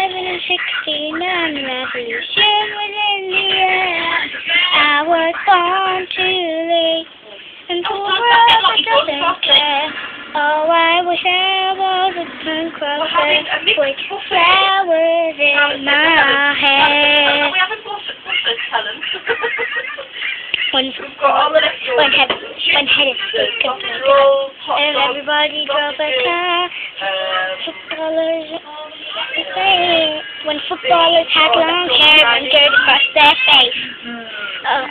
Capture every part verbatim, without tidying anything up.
seven and sixty-nine, revolution was in the air. I was born too late, and the world that doesn't care. Oh, I wish I was a punk rocker with flowers in my hair. When, when head, when headed and everybody drove a car, footballers, when footballers had long hair and dirt across their face. Uh,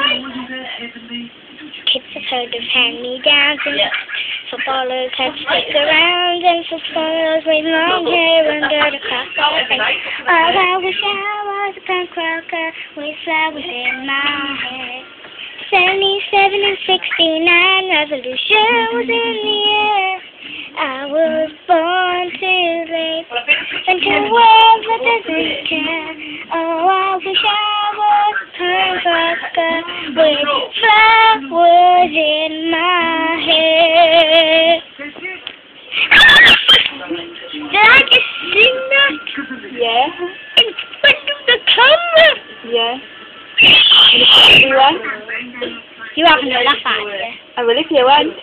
kids have heard of hand-me-downs, and footballers had stick around, and footballers with long hair and dirt across their face. Oh, I wish I was a punk rocker with flowers in my hair. seventy-seven and sixty-nine, revolution was in the air. I was born too late, into a world that doesn't care. Oh, I wish I was a punk rocker with flowers in my hair. Did I just sing that? Yeah. In front of the camera? Yeah. You won? You haven't done that far, yeah? I will if you won.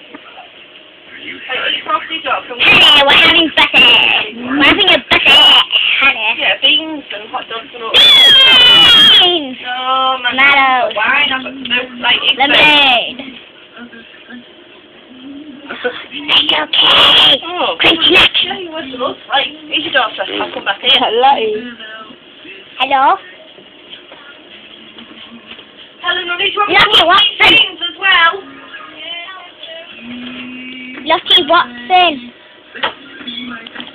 Hey, we're having butter. We're having a butter, honey. Yeah, beans and hot dogs and all Beans. Oh, man. Tomatoes. Wine, I've got no, like, Lemonade. It's okay. Oh. Crunchy nut. Yeah, you were to us. Right, here's your daughter. I'll come back here. Hello. Hello? Helen, I need to have Lucky Watson. beans as well. Lucky Watson.